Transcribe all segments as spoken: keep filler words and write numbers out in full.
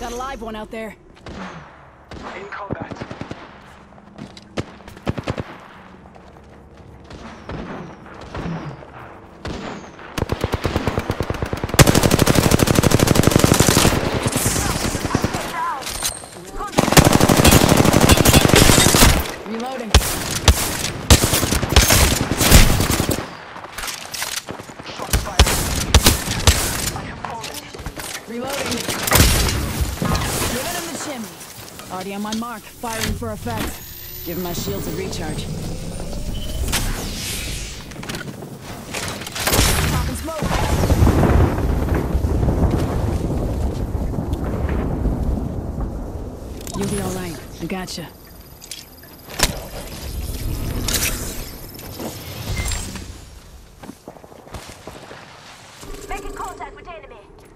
Got a live one out there. In combat. Reloading. Shots fired. I have fallen. Reloading. Give him the chimney. Already on my mark, firing for effect. Give my shields a recharge. Popping smoke. You'll be all right. I gotcha. Making contact with enemy.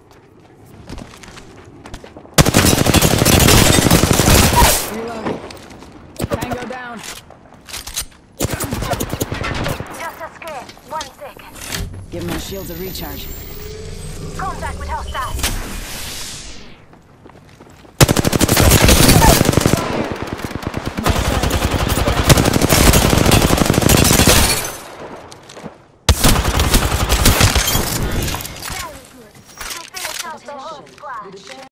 Reloading. Tango down. Just a screen. One second. Give my shields a recharge. Contact with hostile.